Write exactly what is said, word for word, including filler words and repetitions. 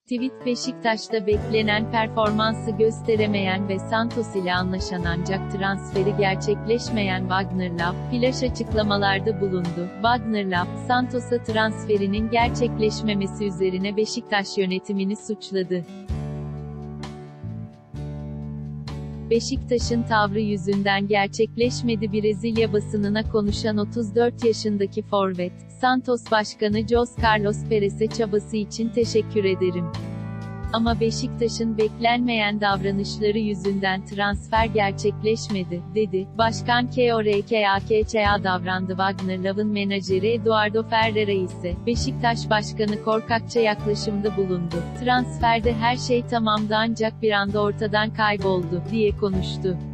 Tweet Beşiktaş'ta beklenen performansı gösteremeyen ve Santos ile anlaşan ancak transferi gerçekleşmeyen Wagner Love, flaş açıklamalarda bulundu. Wagner Love, Santos'a transferinin gerçekleşmemesi üzerine Beşiktaş yönetimini suçladı. Beşiktaş'ın tavrı yüzünden gerçekleşmedi. Brezilya basınına konuşan otuz dört yaşındaki forvet, Santos Başkanı José Carlos Perez'e çabası için teşekkür ederim. Ama Beşiktaş'ın beklenmeyen davranışları yüzünden transfer gerçekleşmedi, dedi. Başkan korkakça davrandı. Wagner Love'ın menajeri Eduardo Ferreira ise, Beşiktaş Başkanı korkakça yaklaşımda bulundu. Transferde her şey tamamdı ancak bir anda ortadan kayboldu, diye konuştu.